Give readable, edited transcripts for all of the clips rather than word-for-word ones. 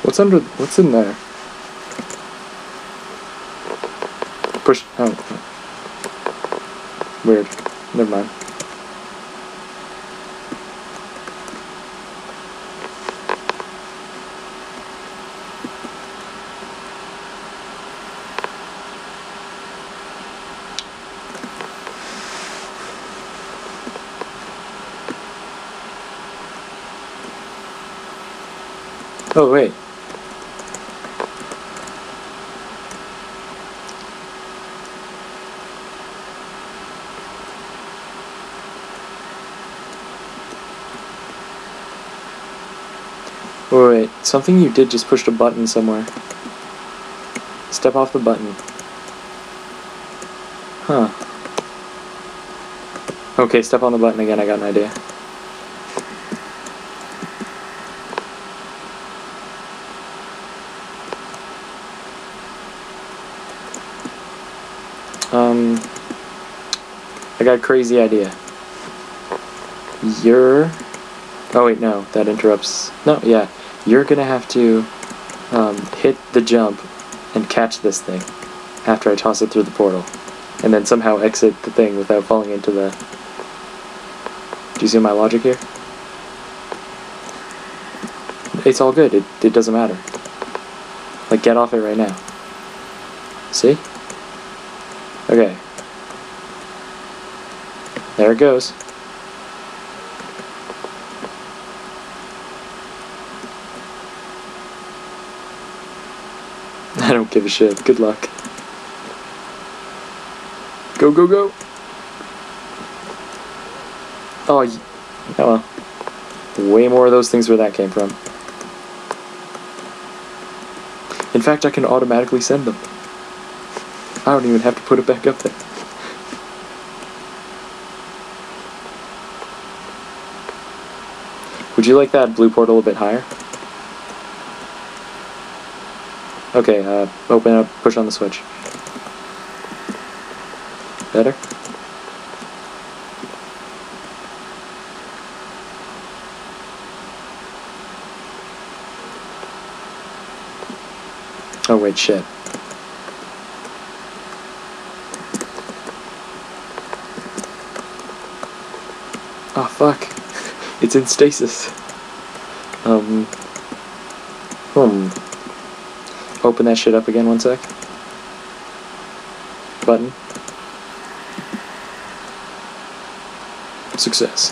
What's in there? Push. Oh. Weird. Never mind. Oh, wait. Wait, something you did just pushed a button somewhere. Step off the button. Huh. Okay, step on the button again, I got an idea. I got a crazy idea. Oh wait, no, that interrupts. No, yeah. You're gonna have to hit the jump and catch this thing after I toss it through the portal. And then somehow exit the thing without falling into the... Do you see my logic here? It's all good, it doesn't matter. Like, get off it right now. See? Okay. There it goes. I don't give a shit. Good luck. Go, go, go! Oh well. Way more of those things where that came from. In fact, I can automatically send them. I don't even have to put it back up there. Would you like that blue portal a bit higher? Okay, open up, push on the switch. Better? Oh wait, shit. Oh fuck. It's in stasis. Open that shit up again, one sec. Button. Success.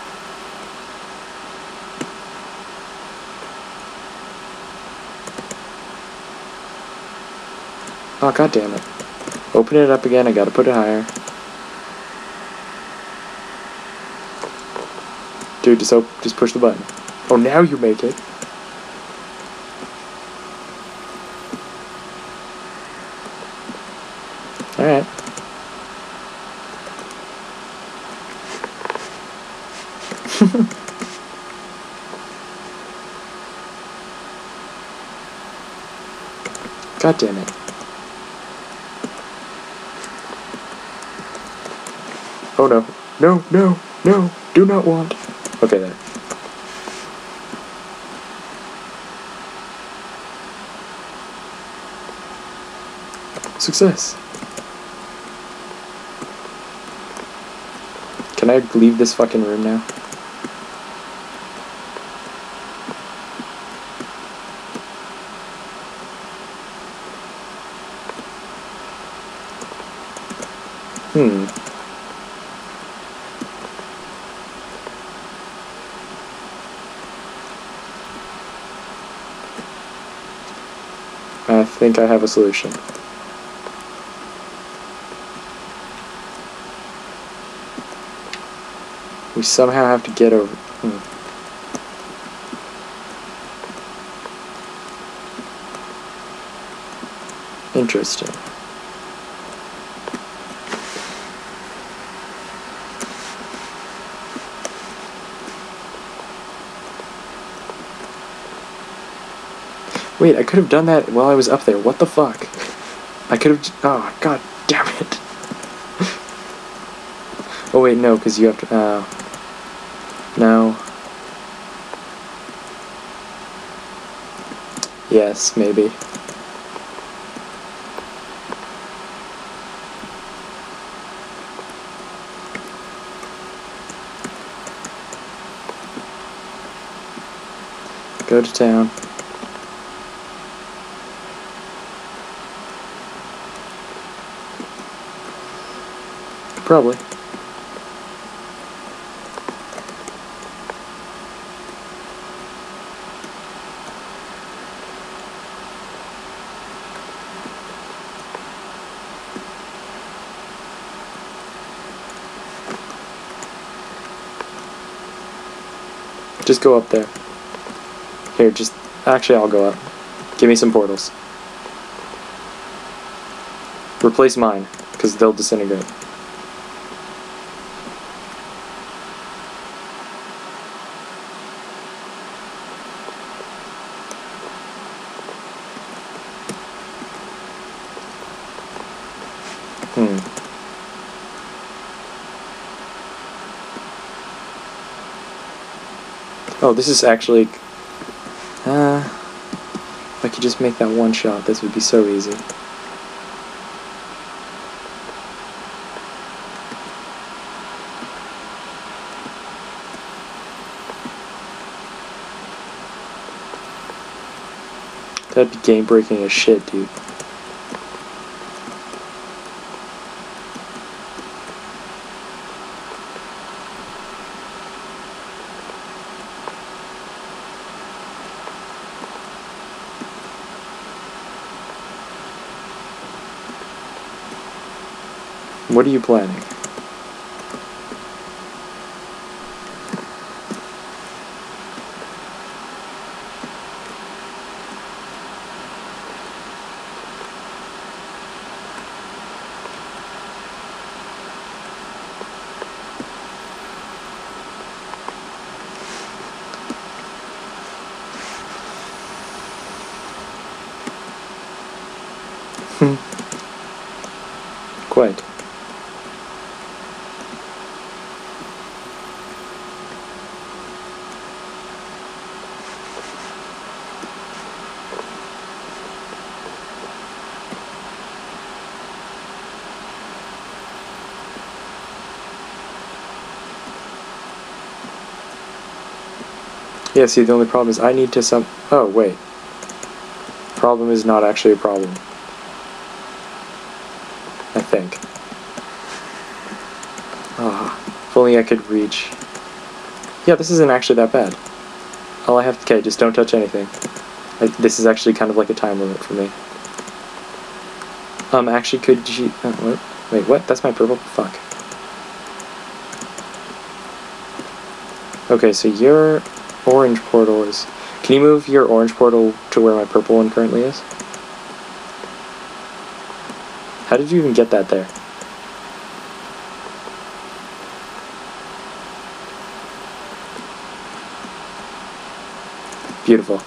Oh, god damn it. Open it up again, I gotta put it higher. Dude, just push the button. Oh, now you make it. Alright. God damn it. Oh no. No, no, no, do not want. Okay, there. Success. Can I leave this fucking room now? I think I have a solution. We somehow have to get over... Interesting. Wait, I could have done that while I was up there. What the fuck? I could have... Oh, god damn it. Oh wait, no, because you have to... No. Yes, maybe. Go to town. Probably. Just go up there. Here, just... Actually, I'll go up. Give me some portals. Replace mine, because they'll disintegrate. Oh, this is actually... if I could just make that one shot, this would be so easy. That'd be game-breaking as shit, dude. What are you planning? Quite. Yeah, see, the only problem is I need to oh, wait. Problem is not actually a problem. I think. Ah, if only I could reach. Yeah, this isn't actually that bad. All I have... Okay, just don't touch anything. This is actually kind of like a time limit for me. Actually, could you... what? Wait, what? That's my purple? Fuck. Okay, so your orange portal is... Can you move your orange portal to where my purple one currently is? How did you even get that there? Beautiful.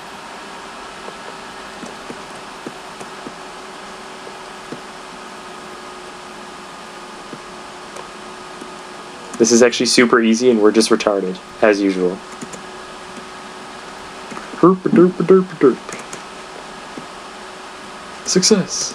This is actually super easy and we're just retarded, as usual. Herp a derp a derp a derp. Success.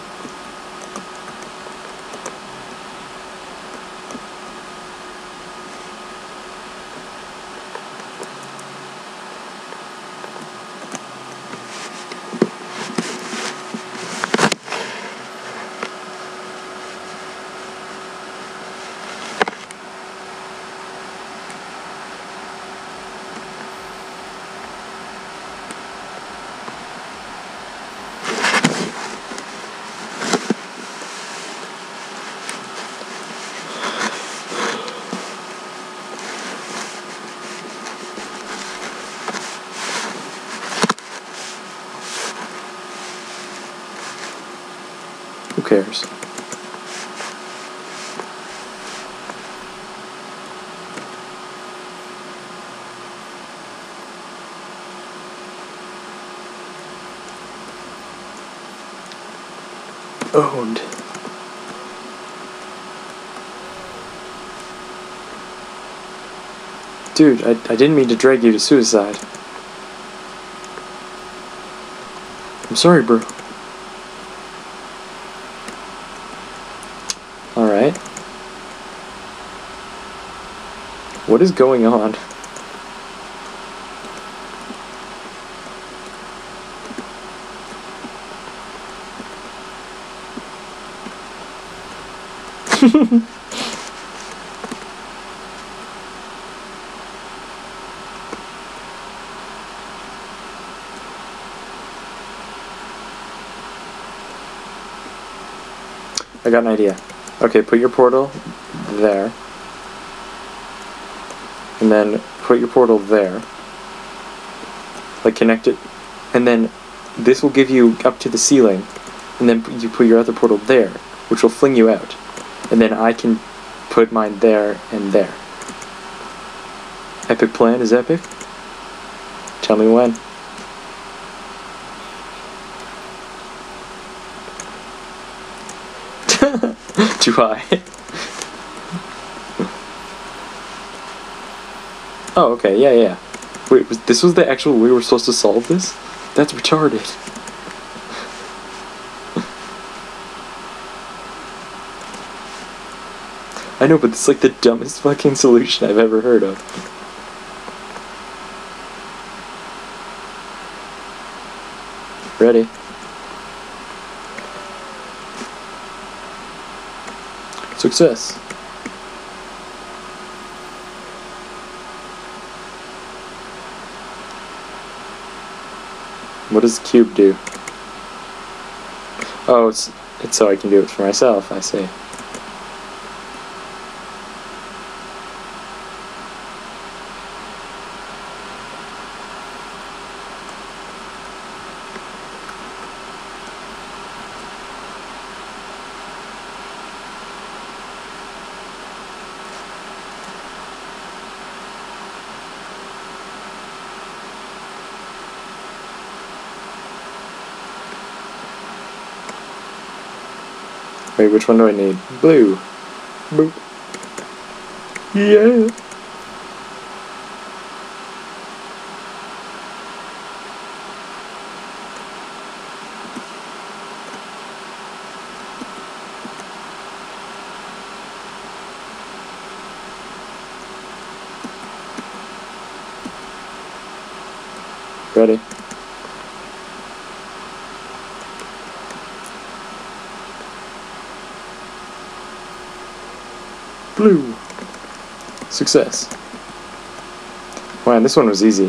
Who cares? Owned. Dude, I didn't mean to drag you to suicide. I'm sorry, bro. Alright. What is going on? I got an idea. Okay, put your portal there. And then put your portal there. Like, connect it. And then this will give you up to the ceiling. And then you put your other portal there, which will fling you out. And then I can put mine there and there. Epic plan is epic? Tell me when. Too high. Oh, okay, yeah. Wait, this was the actual way we were supposed to solve this? That's retarded. I know, but it's like the dumbest fucking solution I've ever heard of. Ready? Success. What does the cube do? Oh, it's so I can do it for myself, I see. Wait, which one do I need? Blue. Boop. Yeah. Ready? Blue. Success. Wow, this one was easy.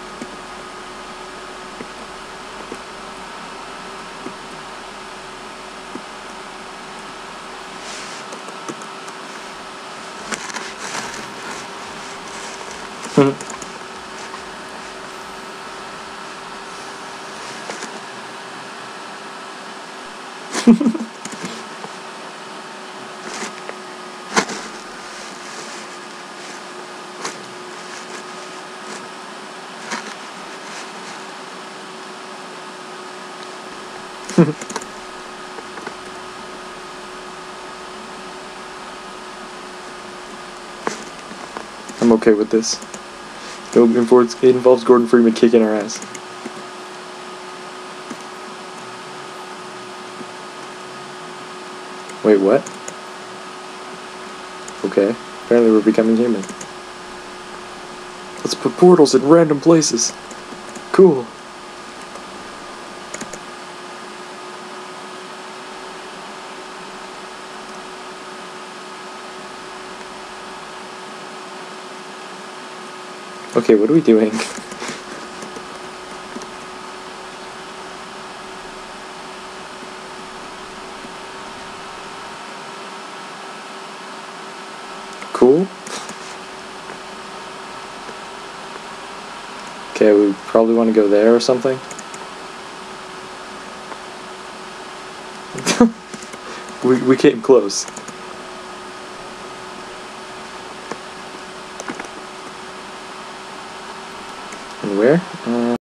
I'm okay with this. It involves Gordon Freeman kicking our ass. Wait, what? Okay, apparently we're becoming human. Let's put portals in random places. Cool. Okay, what are we doing? Cool. Okay, we probably want to go there or something. we came close.